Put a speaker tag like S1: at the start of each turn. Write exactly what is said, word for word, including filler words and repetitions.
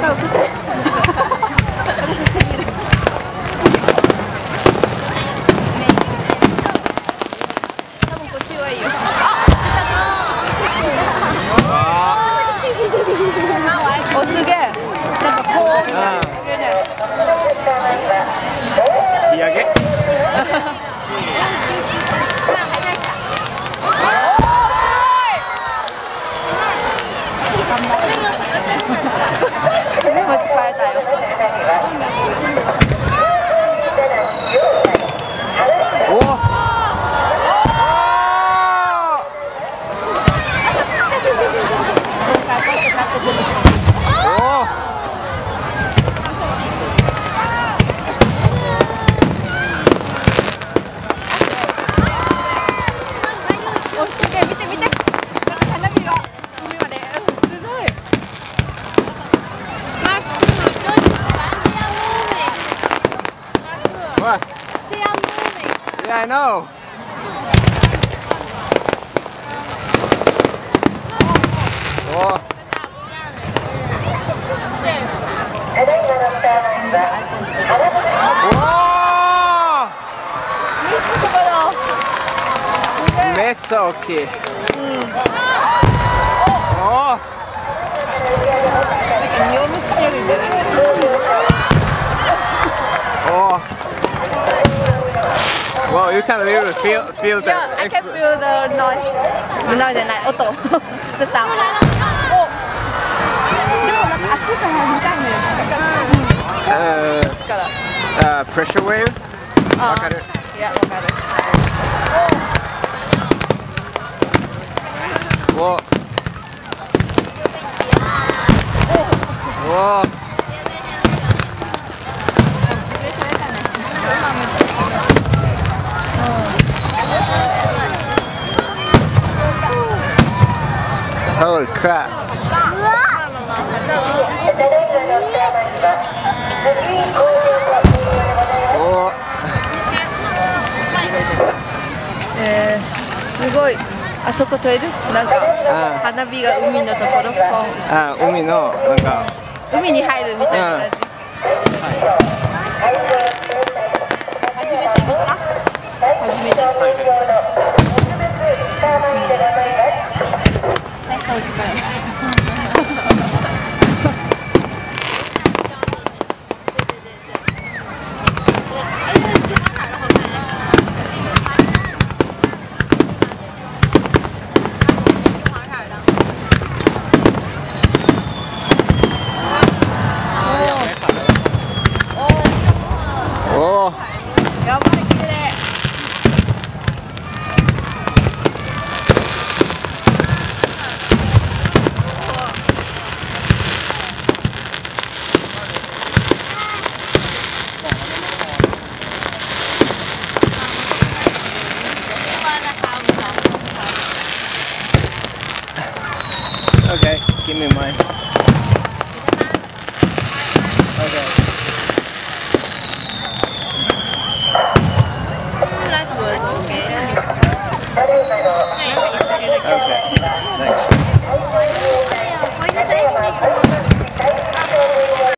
S1: おすげえ。なんかこうすげえね。
S2: 引き上げ。
S1: 目持ち変えたよ。
S2: おお。What?
S3: They are moving.
S2: Yeah, I know. Oh. Whoa! めっちゃ大きい。うん。おお。なんか
S1: 匂いもつけるんじゃない？
S2: おお。Wow, you can really feel feel the.
S1: Yeah, I can feel the noise. The noise じゃない、音。The sound. お。でもなんかあっちから見たいのよ。
S2: ああ、pressure wave。わかる？
S1: いや、わかる。
S2: お。お。お。Holy crap! Oh.
S1: えー、すごい。あそこ撮れる？なんか花火が海のところ。
S2: あ、海のなんか
S1: 海に入るみたいな感じ。初めて見た？初めて。お力。
S2: おお。
S1: やばい綺麗。
S2: Okay, give me mine.